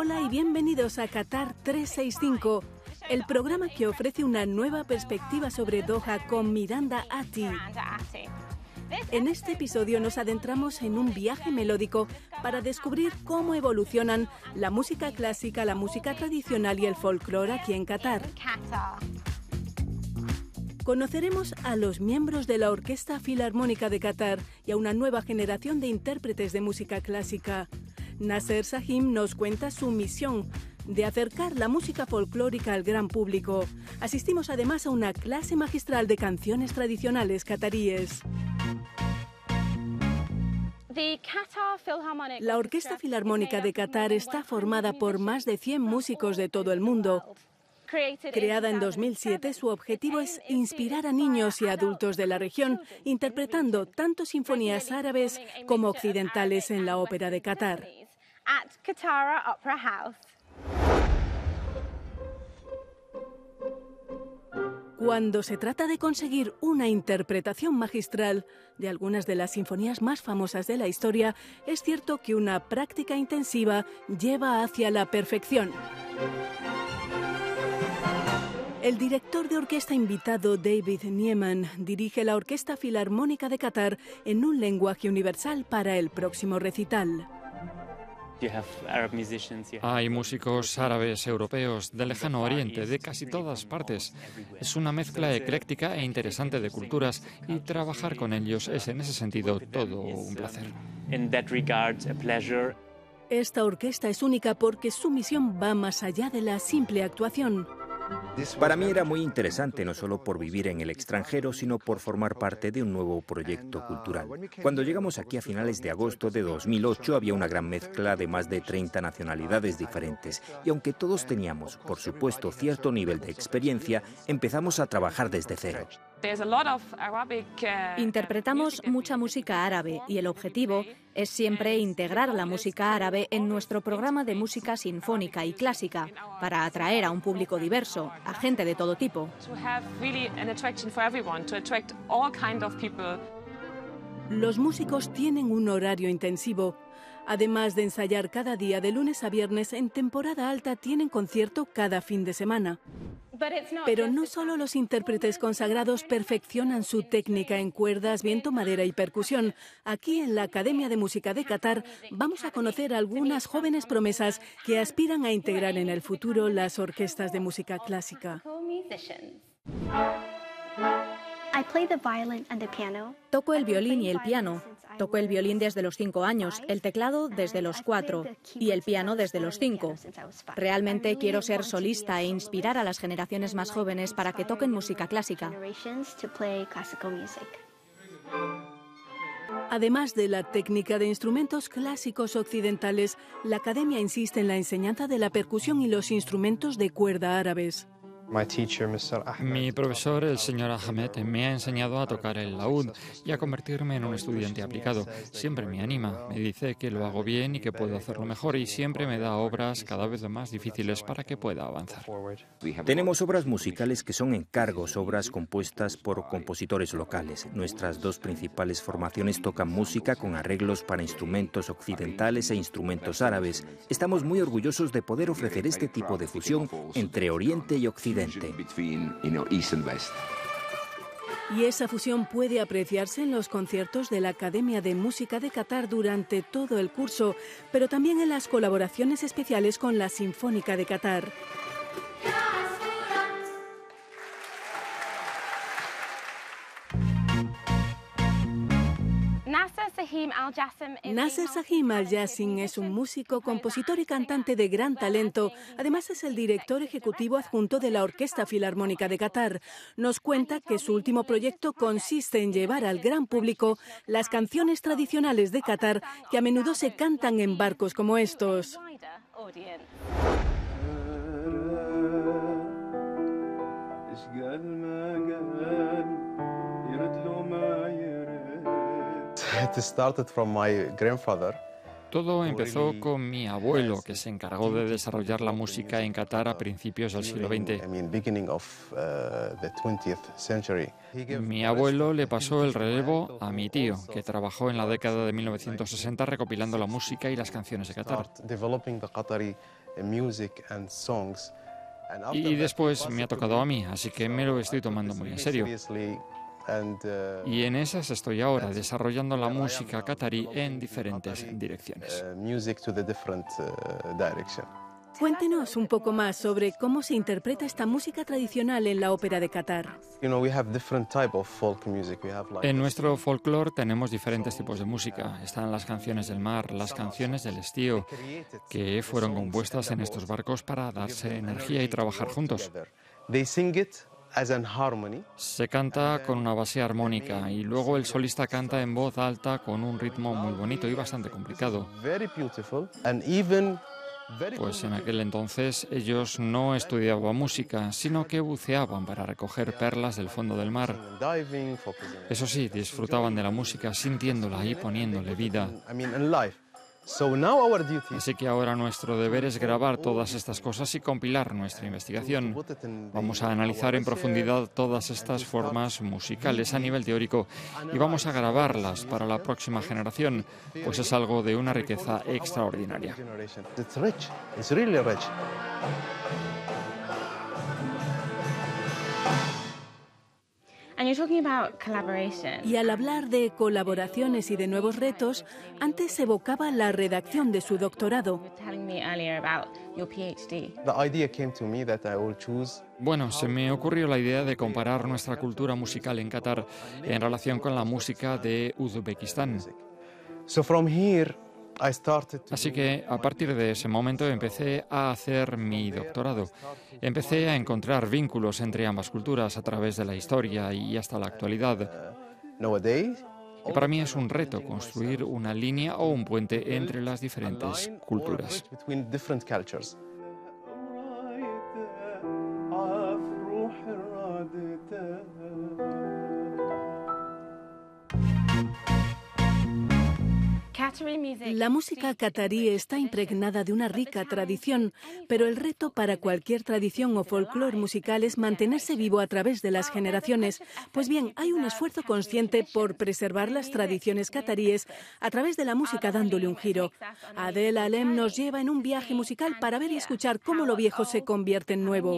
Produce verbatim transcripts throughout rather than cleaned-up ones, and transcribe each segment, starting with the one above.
Hola y bienvenidos a Qatar trescientos sesenta y cinco, el programa que ofrece una nueva perspectiva sobre Doha con Miranda Ati. En este episodio nos adentramos en un viaje melódico para descubrir cómo evolucionan la música clásica, la música tradicional y el folclore aquí en Qatar. Conoceremos a los miembros de la Orquesta Filarmónica de Qatar y a una nueva generación de intérpretes de música clásica. Nasser Sahim nos cuenta su misión de acercar la música folclórica al gran público. Asistimos además a una clase magistral de canciones tradicionales cataríes. La Orquesta Filarmónica de Qatar está formada por más de cien músicos de todo el mundo. Creada en dos mil siete, su objetivo es inspirar a niños y adultos de la región, interpretando tanto sinfonías árabes como occidentales en la Ópera de Qatar. Cuando se trata de conseguir una interpretación magistral de algunas de las sinfonías más famosas de la historia, es cierto que una práctica intensiva lleva hacia la perfección. El director de orquesta invitado, David Nieman, dirige la Orquesta Filarmónica de Qatar en un lenguaje universal para el próximo recital. Hay músicos árabes, europeos, del lejano oriente, de casi todas partes. Es una mezcla ecléctica e interesante de culturas y trabajar con ellos es en ese sentido todo un placer. Esta orquesta es única porque su misión va más allá de la simple actuación. Para mí era muy interesante, no solo por vivir en el extranjero, sino por formar parte de un nuevo proyecto cultural. Cuando llegamos aquí a finales de agosto de dos mil ocho, había una gran mezcla de más de treinta nacionalidades diferentes. Y aunque todos teníamos, por supuesto, cierto nivel de experiencia, empezamos a trabajar desde cero. Interpretamos mucha música árabe y el objetivo es siempre integrar la música árabe en nuestro programa de música sinfónica y clásica para atraer a un público diverso, a gente de todo tipo. Los músicos tienen un horario intensivo. Además de ensayar cada día de lunes a viernes, en temporada alta tienen concierto cada fin de semana. Pero no solo los intérpretes consagrados perfeccionan su técnica en cuerdas, viento, madera y percusión. Aquí en la Academia de Música de Qatar vamos a conocer a algunas jóvenes promesas que aspiran a integrar en el futuro las orquestas de música clásica. Toco el violín y el piano. Toco el violín desde los cinco años, el teclado desde los cuatro y el piano desde los cinco. Realmente quiero ser solista e inspirar a las generaciones más jóvenes para que toquen música clásica. Además de la técnica de instrumentos clásicos occidentales, la academia insiste en la enseñanza de la percusión y los instrumentos de cuerda árabes. Mi profesor, el señor Ahmed, me ha enseñado a tocar el laúd y a convertirme en un estudiante aplicado. Siempre me anima, me dice que lo hago bien y que puedo hacerlo mejor y siempre me da obras cada vez más difíciles para que pueda avanzar. Tenemos obras musicales que son encargos, obras compuestas por compositores locales. Nuestras dos principales formaciones tocan música con arreglos para instrumentos occidentales e instrumentos árabes. Estamos muy orgullosos de poder ofrecer este tipo de fusión entre Oriente y Occidente. Y esa fusión puede apreciarse en los conciertos de la Academia de Música de Qatar durante todo el curso, pero también en las colaboraciones especiales con la Sinfónica de Qatar. Nasser Sahim Al-Jassim es un músico, compositor y cantante de gran talento. Además es el director ejecutivo adjunto de la Orquesta Filarmónica de Qatar. Nos cuenta que su último proyecto consiste en llevar al gran público las canciones tradicionales de Qatar que a menudo se cantan en barcos como estos. It started from my grandfather. Todo empezó con mi abuelo, que se encargó de desarrollar la música en Qatar a principios del siglo veinte. Mi abuelo le pasó el relevo a mi tío, que trabajó en la década de mil novecientos sesenta recopilando la música y las canciones de Qatar. Y después me ha tocado a mí, así que me lo estoy tomando muy en serio. Y en esas estoy ahora, desarrollando la música qatarí en diferentes direcciones. Cuéntenos un poco más sobre cómo se interpreta esta música tradicional en la ópera de Qatar. En nuestro folclore tenemos diferentes tipos de música. Están las canciones del mar, las canciones del estío, que fueron compuestas en estos barcos para darse energía y trabajar juntos. Se canta con una base armónica y luego el solista canta en voz alta con un ritmo muy bonito y bastante complicado. Pues en aquel entonces ellos no estudiaban música, sino que buceaban para recoger perlas del fondo del mar. Eso sí, disfrutaban de la música sintiéndola y poniéndole vida. Así que ahora nuestro deber es grabar todas estas cosas y compilar nuestra investigación. Vamos a analizar en profundidad todas estas formas musicales a nivel teórico y vamos a grabarlas para la próxima generación, pues es algo de una riqueza extraordinaria. Y al hablar de colaboraciones y de nuevos retos, antes evocaba la redacción de su doctorado. Bueno, se me ocurrió la idea de comparar nuestra cultura musical en Qatar en relación con la música de Uzbekistán. Así que a partir de ese momento empecé a hacer mi doctorado. Empecé a encontrar vínculos entre ambas culturas a través de la historia y hasta la actualidad. Y para mí es un reto construir una línea o un puente entre las diferentes culturas. La música qatarí está impregnada de una rica tradición, pero el reto para cualquier tradición o folclore musical es mantenerse vivo a través de las generaciones. Pues bien, hay un esfuerzo consciente por preservar las tradiciones qataríes a través de la música dándole un giro. Adel Alem nos lleva en un viaje musical para ver y escuchar cómo lo viejo se convierte en nuevo.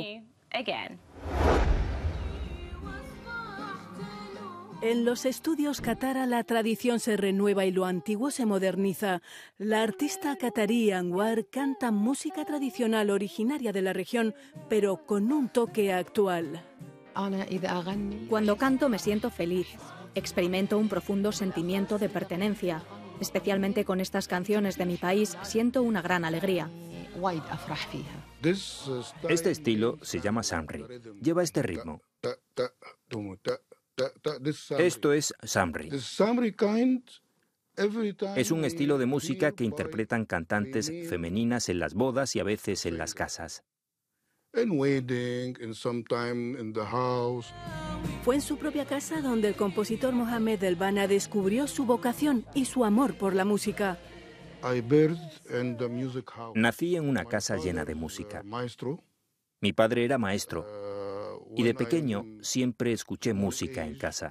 En los estudios Katara la tradición se renueva y lo antiguo se moderniza. La artista qatarí Anwar canta música tradicional originaria de la región, pero con un toque actual. Cuando canto me siento feliz. Experimento un profundo sentimiento de pertenencia. Especialmente con estas canciones de mi país, siento una gran alegría. Este estilo se llama Samri. Lleva este ritmo. Esto es Samri. Es un estilo de música que interpretan cantantes femeninas en las bodas y a veces en las casas. Fue en su propia casa donde el compositor Mohamed El Bana descubrió su vocación y su amor por la música. Nací en una casa llena de música. Mi padre era maestro. Y de pequeño siempre escuché música en casa.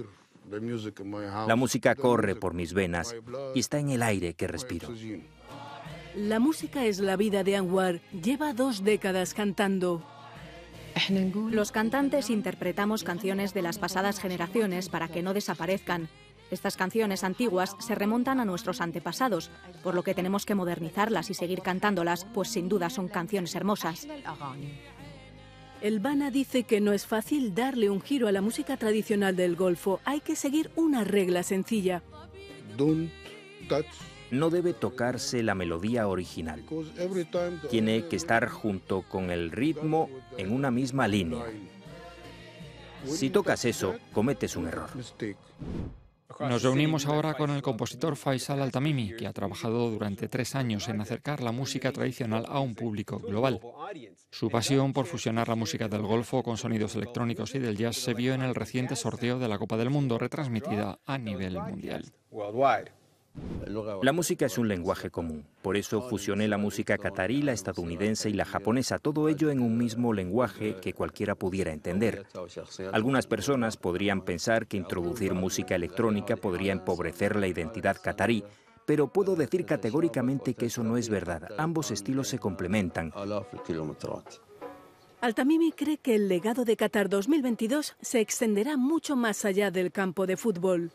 La música corre por mis venas y está en el aire que respiro. La música es la vida de Anwar. Lleva dos décadas cantando. Los cantantes interpretamos canciones de las pasadas generaciones para que no desaparezcan. Estas canciones antiguas se remontan a nuestros antepasados, por lo que tenemos que modernizarlas y seguir cantándolas, pues sin duda son canciones hermosas. El Bana dice que no es fácil darle un giro a la música tradicional del Golfo. Hay que seguir una regla sencilla. No debe tocarse la melodía original. Tiene que estar junto con el ritmo en una misma línea. Si tocas eso, cometes un error. Nos reunimos ahora con el compositor Faisal Al-Tamimi, que ha trabajado durante tres años en acercar la música tradicional a un público global. Su pasión por fusionar la música del Golfo con sonidos electrónicos y del jazz se vio en el reciente sorteo de la Copa del Mundo, retransmitida a nivel mundial. La música es un lenguaje común, por eso fusioné la música catarí, la estadounidense y la japonesa, todo ello en un mismo lenguaje que cualquiera pudiera entender. Algunas personas podrían pensar que introducir música electrónica podría empobrecer la identidad catarí, pero puedo decir categóricamente que eso no es verdad, ambos estilos se complementan. Al-Tamimi cree que el legado de Qatar dos mil veintidós se extenderá mucho más allá del campo de fútbol.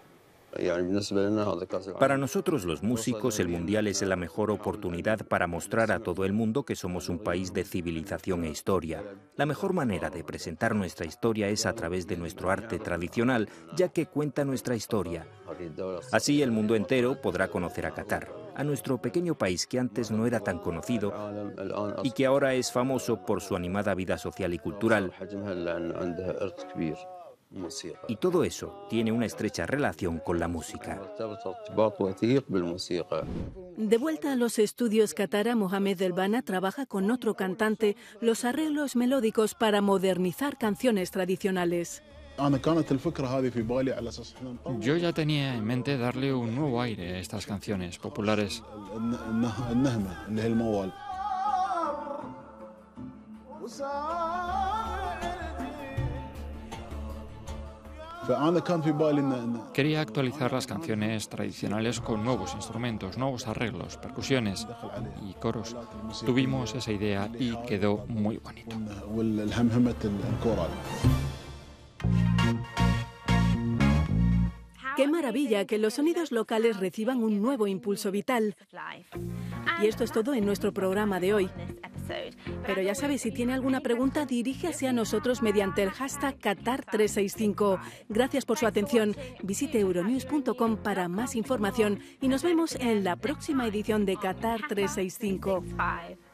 Para nosotros los músicos, el Mundial es la mejor oportunidad para mostrar a todo el mundo que somos un país de civilización e historia. La mejor manera de presentar nuestra historia es a través de nuestro arte tradicional, ya que cuenta nuestra historia. Así el mundo entero podrá conocer a Qatar, a nuestro pequeño país que antes no era tan conocido y que ahora es famoso por su animada vida social y cultural. Y todo eso tiene una estrecha relación con la música. De vuelta a los estudios Qatar, Mohamed El-Bana trabaja con otro cantante los arreglos melódicos para modernizar canciones tradicionales. Yo ya tenía en mente darle un nuevo aire a estas canciones populares. Quería actualizar las canciones tradicionales con nuevos instrumentos, nuevos arreglos, percusiones y coros. Tuvimos esa idea y quedó muy bonito. ¡Qué maravilla que los sonidos locales reciban un nuevo impulso vital! Y esto es todo en nuestro programa de hoy. Pero ya sabéis, si tiene alguna pregunta, diríjase a nosotros mediante el hashtag Qatar trescientos sesenta y cinco. Gracias por su atención. Visite euronews punto com para más información y nos vemos en la próxima edición de Qatar trescientos sesenta y cinco.